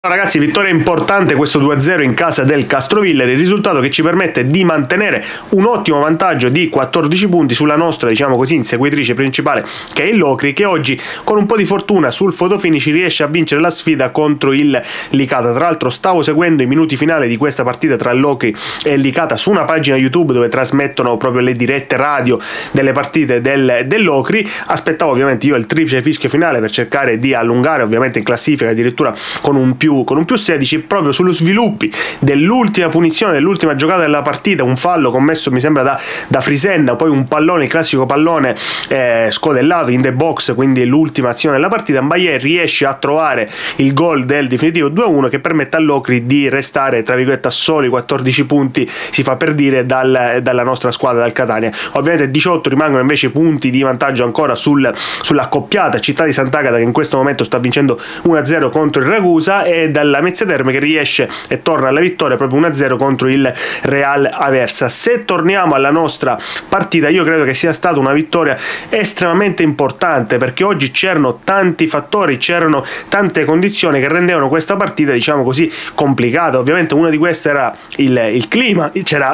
Ragazzi, vittoria importante, questo 2-0 in casa del Castrovillari, il risultato che ci permette di mantenere un ottimo vantaggio di 14 punti sulla nostra, diciamo così, inseguitrice principale, che è il Locri, che oggi con un po' di fortuna sul fotofinish riesce a vincere la sfida contro il Licata. Tra l'altro stavo seguendo i minuti finali di questa partita tra il Locri e il Licata su una pagina YouTube dove trasmettono proprio le dirette radio delle partite del Locri. Aspettavo ovviamente io il triplice fischio finale per cercare di allungare ovviamente in classifica addirittura con un più 16, proprio sullo sviluppi dell'ultima punizione, dell'ultima giocata della partita, un fallo commesso mi sembra da Frisenna, poi un pallone, il classico pallone scodellato in the box, quindi l'ultima azione della partita. Mbaye riesce a trovare il gol del definitivo 2-1 che permette all'Ocri di restare tra virgolette a soli 14 punti, si fa per dire, dalla nostra squadra, dal Catania. Ovviamente 18 rimangono invece punti di vantaggio ancora sull'accoppiata Città di Sant'Agata, che in questo momento sta vincendo 1-0 contro il Ragusa, e dalla Mezzia Terme che riesce e torna alla vittoria proprio 1-0 contro il Real Aversa. Se torniamo alla nostra partita, io credo che sia stata una vittoria estremamente importante, perché oggi c'erano tanti fattori, c'erano tante condizioni che rendevano questa partita, diciamo così, complicata. Ovviamente una di queste era il clima, c'era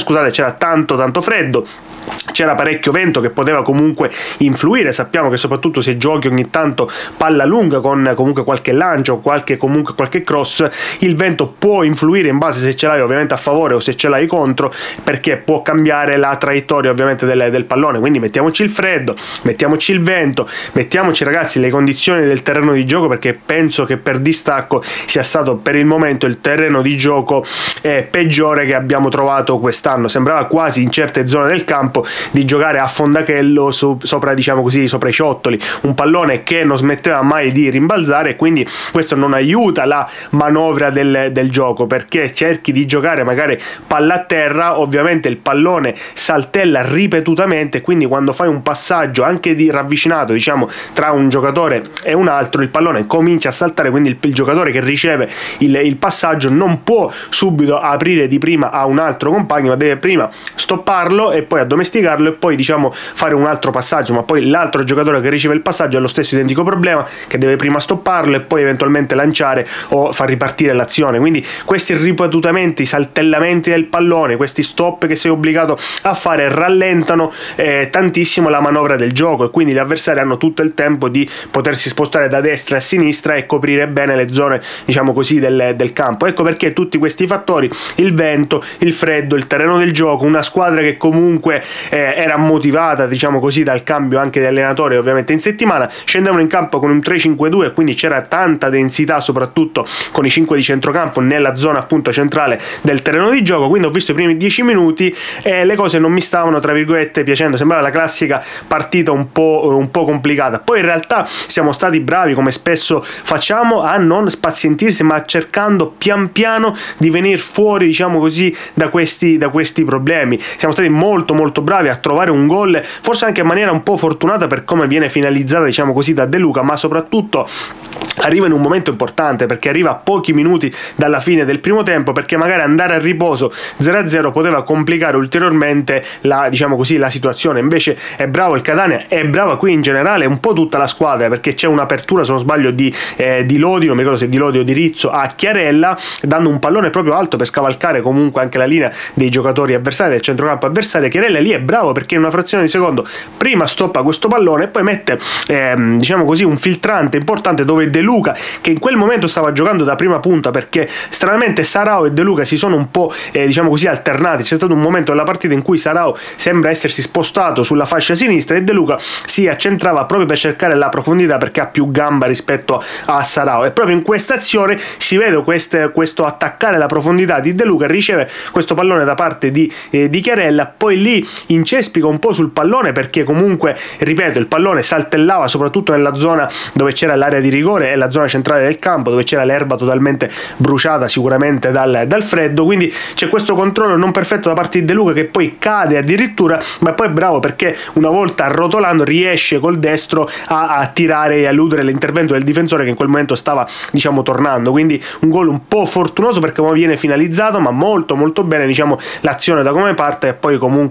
tanto freddo, c'era parecchio vento che poteva comunque influire. Sappiamo che soprattutto se giochi ogni tanto palla lunga con comunque qualche lancio, qualche cross, il vento può influire in base se ce l'hai ovviamente a favore o se ce l'hai contro, perché può cambiare la traiettoria ovviamente del pallone. Quindi mettiamoci il freddo, mettiamoci il vento, mettiamoci, ragazzi, le condizioni del terreno di gioco, perché penso che per distacco sia stato per il momento il terreno di gioco peggiore che abbiamo trovato quest'anno. Sembrava quasi in certe zone del campo di giocare a fondachello sopra, diciamo così, sopra i ciottoli, un pallone che non smetteva mai di rimbalzare, e quindi questo non aiuta la manovra del gioco, perché cerchi di giocare magari palla a terra, ovviamente il pallone saltella ripetutamente, quindi quando fai un passaggio anche di ravvicinato, diciamo, tra un giocatore e un altro, il pallone comincia a saltare, quindi il giocatore che riceve il passaggio non può subito aprire di prima a un altro compagno, ma deve prima stopparlo e poi addomesticarlo e poi, diciamo, fare un altro passaggio, ma poi l'altro giocatore che riceve il passaggio ha lo stesso identico problema, che deve prima stopparlo e poi eventualmente lanciare o far ripartire l'azione. Quindi questi ripetutamente, i saltellamenti del pallone, questi stop che sei obbligato a fare, rallentano tantissimo la manovra del gioco, e quindi gli avversari hanno tutto il tempo di potersi spostare da destra a sinistra e coprire bene le zone, diciamo così, del campo. Ecco perché tutti questi fattori, il vento, il freddo, il terreno del gioco, una squadra che comunque era motivata, diciamo così, dal cambio anche di allenatore ovviamente in settimana, scendevano in campo con un 3-5-2, quindi c'era tanta densità soprattutto con i 5 di centrocampo nella zona appunto centrale del terreno di gioco. Quindi ho visto i primi 10 minuti e le cose non mi stavano tra virgolette piacendo, sembrava la classica partita un po' complicata. Poi in realtà siamo stati bravi, come spesso facciamo, a non spazientirsi, ma cercando pian piano di venire fuori, diciamo così, da questi problemi. Siamo stati molto bravi a trovare un gol, forse anche in maniera un po' fortunata per come viene finalizzata, diciamo così, da De Luca, ma soprattutto arriva in un momento importante, perché arriva a pochi minuti dalla fine del primo tempo, perché magari andare a riposo 0-0 poteva complicare ulteriormente diciamo così, la situazione. Invece è bravo il Catania, è brava qui in generale un po' tutta la squadra, perché c'è un'apertura, se non sbaglio, di Lodi, non mi ricordo se di Lodi o di Rizzo, a Chiarella, dando un pallone proprio alto per scavalcare comunque anche la linea dei giocatori avversari, del centrocampo avversario. Chiarella lì è bravo, perché in una frazione di secondo prima stoppa questo pallone e poi mette diciamo così un filtrante importante, dove De Luca, che in quel momento stava giocando da prima punta, perché stranamente Sarao e De Luca si sono un po' diciamo così alternati. C'è stato un momento della partita in cui Sarao sembra essersi spostato sulla fascia sinistra e De Luca si accentrava proprio per cercare la profondità, perché ha più gamba rispetto a Sarao, e proprio in questa azione si vede questo attaccare la profondità di De Luca, riceve questo pallone da parte di Chiarella, poi lì incespica un po' sul pallone, perché comunque, ripeto, il pallone saltellava soprattutto nella zona dove c'era l'area di rigore e la zona centrale del campo, dove c'era l'erba totalmente bruciata sicuramente dal freddo. Quindi c'è questo controllo non perfetto da parte di De Luca, che poi cade addirittura, ma poi è bravo perché una volta rotolando riesce col destro a tirare e eludere l'intervento del difensore, che in quel momento stava, diciamo, tornando. Quindi un gol un po' fortunoso perché come viene finalizzato, ma molto bene, diciamo, l'azione da come parte, e poi comunque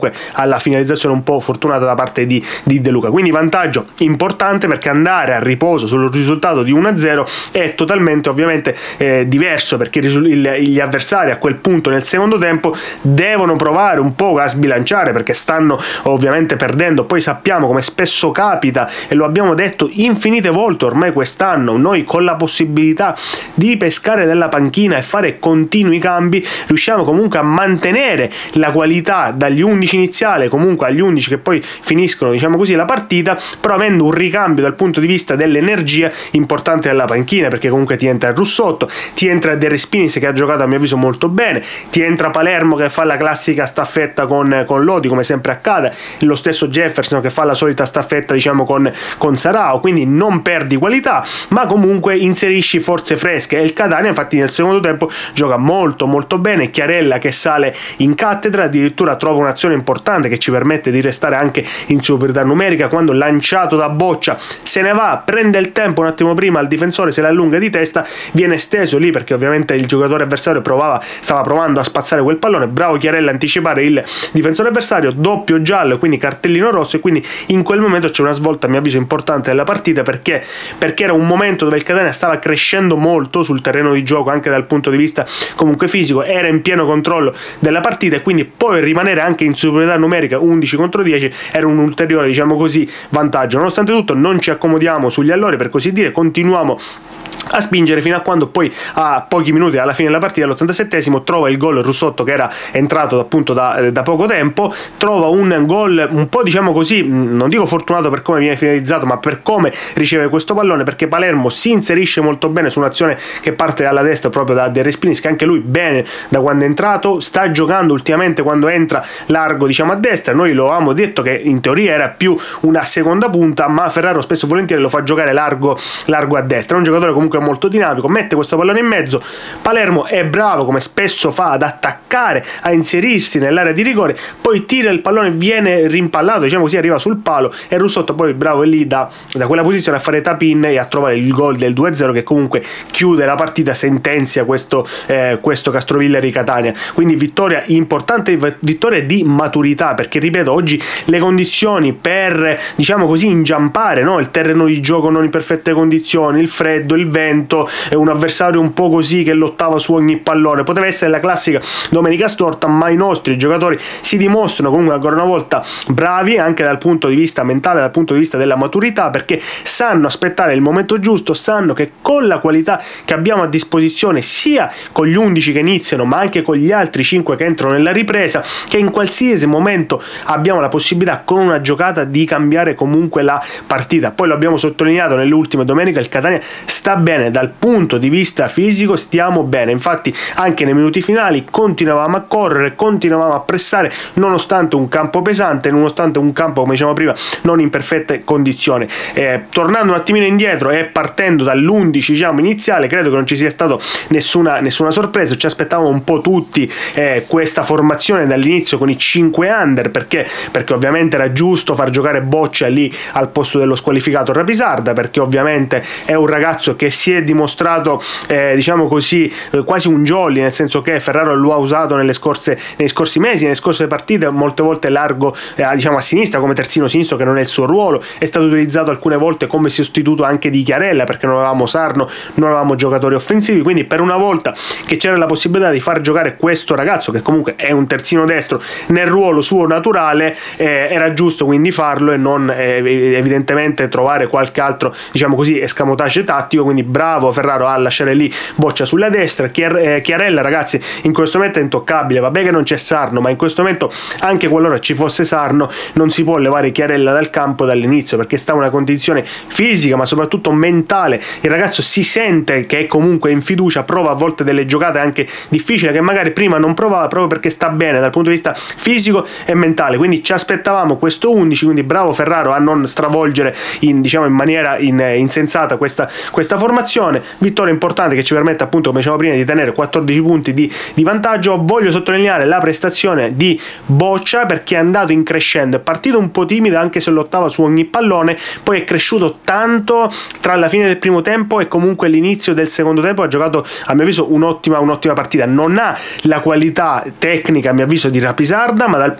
alla finalizzazione un po' fortunata da parte di De Luca. Quindi vantaggio importante, perché andare a riposo sul risultato di 1-0 è totalmente ovviamente diverso, perché gli avversari a quel punto nel secondo tempo devono provare un po' a sbilanciare, perché stanno ovviamente perdendo. Poi sappiamo, come spesso capita e lo abbiamo detto infinite volte ormai quest'anno, noi con la possibilità di pescare dalla panchina e fare continui cambi riusciamo comunque a mantenere la qualità dagli 11 iniziali comunque agli 11 che poi finiscono, diciamo così, la partita, però avendo un ricambio dal punto di vista dell'energia importante dalla panchina, perché comunque ti entra il Russotto, ti entra De Respinis che ha giocato a mio avviso molto bene, ti entra Palermo che fa la classica staffetta con Lodi come sempre accade, lo stesso Jefferson che fa la solita staffetta diciamo con Sarao, quindi non perdi qualità ma comunque inserisci forze fresche. E il Catania infatti nel secondo tempo gioca molto molto bene, Chiarella che sale in cattedra, addirittura trova un'azione importante che ci permette di restare anche in superiorità numerica, quando lanciato da Boccia se ne va, prende il tempo un attimo prima al difensore, se la allunga di testa, viene steso lì perché ovviamente il giocatore avversario stava provando a spazzare quel pallone, bravo Chiarella a anticipare il difensore avversario, doppio giallo, quindi cartellino rosso, e quindi in quel momento c'è una svolta a mio avviso importante della partita, perché era un momento dove il Catania stava crescendo molto sul terreno di gioco anche dal punto di vista comunque fisico, era in pieno controllo della partita e quindi poi rimanere anche in superiorità numerica 11 contro 10 era un ulteriore diciamo così vantaggio. Nonostante tutto non ci accomodiamo sugli allori, per così dire, continuiamo a spingere fino a quando poi a pochi minuti alla fine della partita, all'87esimo, trova il gol Russotto che era entrato appunto da poco tempo, trova un gol un po' diciamo così, non dico fortunato per come viene finalizzato ma per come riceve questo pallone, perché Palermo si inserisce molto bene su un'azione che parte dalla destra proprio da De Respinis, che anche lui bene da quando è entrato, sta giocando ultimamente quando entra largo diciamo a destra. Noi lo avevamo detto che in teoria era più una seconda punta, ma Ferraro spesso e volentieri lo fa giocare largo a destra, è un giocatore comunque molto dinamico, mette questo pallone in mezzo, Palermo è bravo come spesso fa ad attaccare, a inserirsi nell'area di rigore, poi tira il pallone, viene rimpallato diciamo così, arriva sul palo e Russotto poi bravo è lì da quella posizione a fare tap-in e a trovare il gol del 2-0 che comunque chiude la partita, sentenzia questo Castrovillari Catania. Quindi vittoria importante, vittoria di maturità, perché ripeto oggi le condizioni per diciamo così inciampare, no? Il terreno di gioco non in perfette condizioni, il freddo, il vento, un avversario un po' così che lottava su ogni pallone, poteva essere la classica domenica storta, ma i nostri giocatori si dimostrano comunque ancora una volta bravi anche dal punto di vista mentale, dal punto di vista della maturità, perché sanno aspettare il momento giusto, sanno che con la qualità che abbiamo a disposizione sia con gli 11 che iniziano ma anche con gli altri 5 che entrano nella ripresa, che in qualsiasi momento abbiamo la possibilità con una giocata di cambiare comunque la partita. Poi lo abbiamo sottolineato nelle ultime domeniche, il Catania sta bene dal punto di vista fisico, stiamo bene, infatti anche nei minuti finali continuavamo a correre, continuavamo a pressare nonostante un campo pesante, nonostante un campo come diciamo prima non in perfette condizioni. Tornando un attimino indietro e partendo dall'11 diciamo iniziale, credo che non ci sia stato nessuna sorpresa, ci aspettavamo un po' tutti questa formazione dall'inizio con i 5 under, perché ovviamente era giusto far giocare Boccia lì al posto dello squalificato Rapisarda, perché ovviamente è un ragazzo che si è dimostrato diciamo così quasi un jolly, nel senso che Ferraro lo ha usato negli scorsi mesi, nelle scorse partite, molte volte largo diciamo a sinistra come terzino sinistro, che non è il suo ruolo, è stato utilizzato alcune volte come sostituto anche di Chiarella perché non avevamo Sarno, non avevamo giocatori offensivi, quindi per una volta che c'era la possibilità di far giocare questo ragazzo che comunque è un terzino destro nel ruolo suo naturale, era giusto quindi farlo e non evidentemente trovare qualche altro diciamo così escamotage tattico. Quindi bravo Ferraro a lasciare lì Boccia sulla destra. Chiarella ragazzi in questo momento è intoccabile, vabbè che non c'è Sarno, ma in questo momento anche qualora ci fosse Sarno non si può levare Chiarella dal campo dall'inizio, perché sta in una condizione fisica ma soprattutto mentale, il ragazzo si sente che è comunque in fiducia, prova a volte delle giocate anche difficili che magari prima non provava, proprio perché sta bene dal punto di vista fisico e mentale. Quindi ci aspettavamo questo 11, quindi bravo Ferraro a non stravolgere in maniera insensata questa formazione. Vittoria importante che ci permette appunto, come dicevamo prima, di tenere 14 punti di vantaggio. Voglio sottolineare la prestazione di Boccia, perché è andato in crescendo, è partito un po' timido anche se lottava su ogni pallone, poi è cresciuto tanto tra la fine del primo tempo e comunque l'inizio del secondo tempo, ha giocato a mio avviso un'ottima partita. Non ha la qualità tecnica a mio avviso di Rapisarda, ma dal punto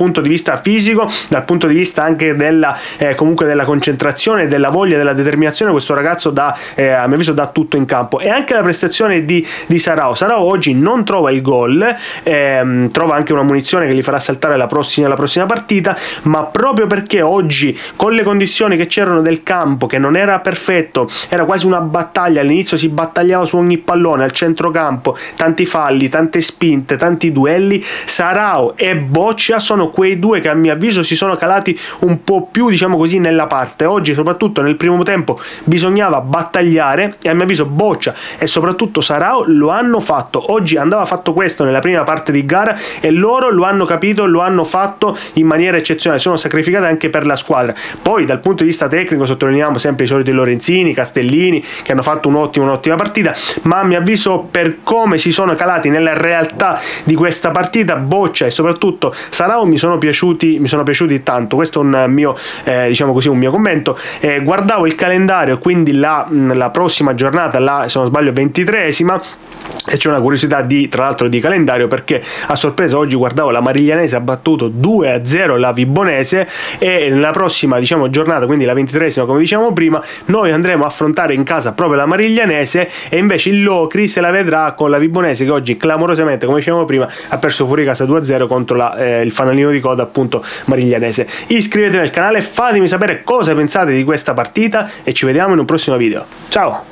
punto di vista fisico, dal punto di vista anche della comunque della concentrazione, della voglia, della determinazione. Questo ragazzo a mio avviso dà tutto in campo. E anche la prestazione di Sarao oggi non trova il gol, trova anche una munizione che gli farà saltare la prossima partita, ma proprio perché oggi, con le condizioni che c'erano del campo, che non era perfetto, era quasi una battaglia, all'inizio si battagliava su ogni pallone al centrocampo, tanti falli, tante spinte, tanti duelli. Sarao e Boccia sono quei due che a mio avviso si sono calati un po' più, diciamo così, nella parte. Oggi soprattutto nel primo tempo bisognava battagliare e a mio avviso Boccia e soprattutto Sarao lo hanno fatto. Oggi andava fatto questo nella prima parte di gara e loro lo hanno capito, lo hanno fatto in maniera eccezionale, sono sacrificati anche per la squadra. Poi dal punto di vista tecnico sottolineiamo sempre i soliti Lorenzini, Castellini, che hanno fatto un'ottima partita, ma a mio avviso per come si sono calati nella realtà di questa partita Boccia e soprattutto Sarao mi sono piaciuti tanto. Questo è un mio diciamo così un mio commento. Guardavo il calendario, quindi la prossima giornata, se non sbaglio 23esima, e c'è una curiosità tra l'altro di calendario, perché a sorpresa oggi guardavo la Mariglianese ha battuto 2-0 la Vibonese, e nella prossima, diciamo, giornata, quindi la 23esima come dicevamo prima, noi andremo a affrontare in casa proprio la Mariglianese, e invece il Locri se la vedrà con la Vibonese, che oggi clamorosamente, come dicevamo prima, ha perso fuori casa 2-0 contro il fanalino di coda, appunto, Mariglianese. Iscrivetevi al canale, fatemi sapere cosa pensate di questa partita e ci vediamo in un prossimo video. Ciao!